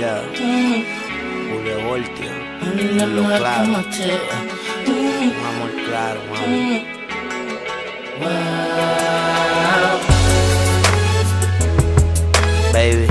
Ya, Julio Voltio, Un lo amor claro, como tú. un amor claro, mami. Wow. Baby,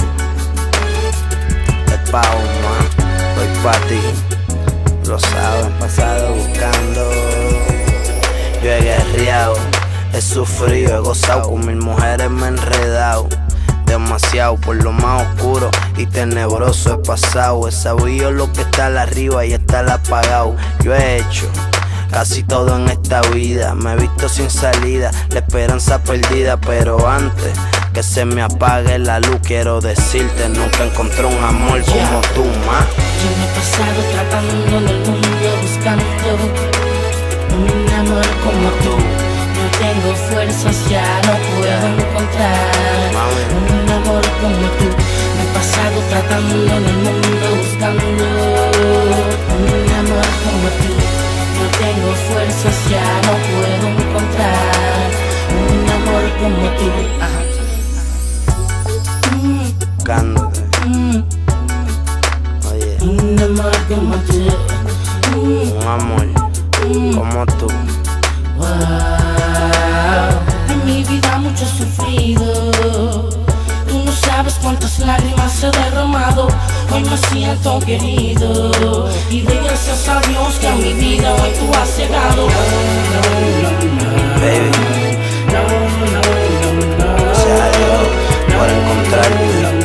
es pa' más, estoy pa' ti. Lo sabes, pasado buscando. Yo he guerreado, he sufrido, he gozado, con 1000 mujeres me he enredado. Demasiado por lo más oscuro y tenebroso he pasado. He sabido lo que está al arriba y está al apagado. Yo he hecho casi todo en esta vida, me he visto sin salida, la esperanza perdida. Pero antes que se me apague la luz, quiero decirte, nunca encontré un amor como tú, ma. Yo me he pasado tratando en el mundo, buscando un amor como tú. No tengo fuerzas, ya no puedo encontrar un amor como tú. Me he pasado tratando en el mundo, buscando un amor como tú. No tengo fuerzas, ya no puedo encontrar un amor como tú. Buscándote, oye, Un amor como tú. un amor como tú. Wow. En mi vida mucho he sufrido. Tú no sabes cuántas lágrimas he derramado. Hoy me siento querido y doy gracias a Dios que a mi vida hoy tú has llegado. Baby, gracias a Dios por encontrarte.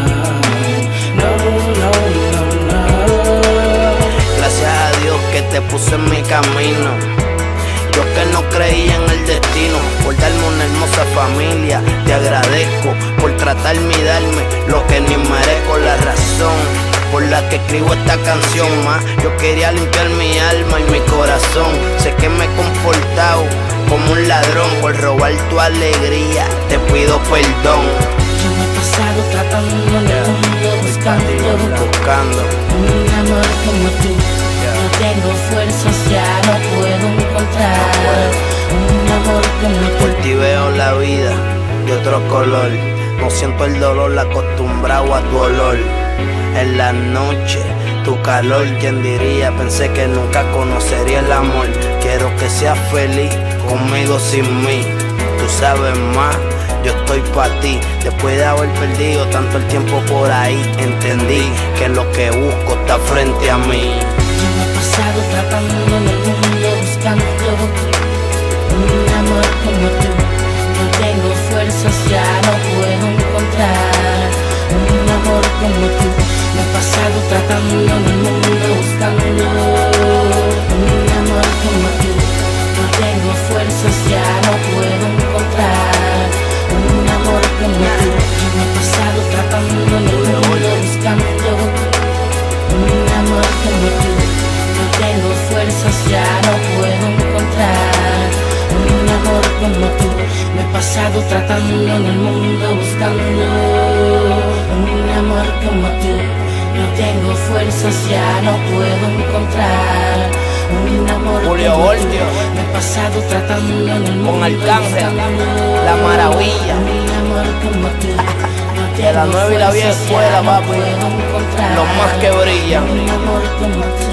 Gracias a Dios que te puse en mi camino. Yo que no creía en el destino, por darme una hermosa familia. Te agradezco por tratarme y darme lo que ni merezco. La razón por la que escribo esta canción, ma. Yo quería limpiar mi alma y mi corazón. Sé que me he comportado como un ladrón por robar tu alegría. Te pido perdón. Yo me he pasado tratando en el mundo, buscando un amor como tú. No tengo fuerzas, ya no puedo encontrar un amor como tú. Por ti veo la vida de otro color. No siento el dolor, acostumbrado a tu olor. En la noche, tu calor, ¿quién diría? Pensé que nunca conocería el amor. Quiero que seas feliz conmigo sin mí. Tú sabes más, yo estoy pa' ti. Después de haber perdido tanto el tiempo por ahí, entendí que lo que busco está frente a mí. Yo me he pasado tratando en el mundo, buscando un amor como tú. No tengo fuerzas, ya no puedo encontrar un amor como tú. Me he pasado tratando en el mundo, buscando un amor como tú. No tengo fuerzas, ya no puedo encontrar un amor como tú. Yo me he pasado tratando en el mundo, buscando un amor como tú. No tengo fuerzas, ya no puedo encontrar un amor como tú. Me he pasado tratando en el mundo, buscando un amor como tú. No tengo fuerzas, ya no puedo encontrar un amor Julio como tú. Voltio, Me he pasado tratando en el mundo, con Arcángel, buscando La Maravilla. un amor como tú. No De la tengo nueva y la vieja fuerzas, escuela, ya no papi, puedo encontrar los más que brillan. un amor como tú.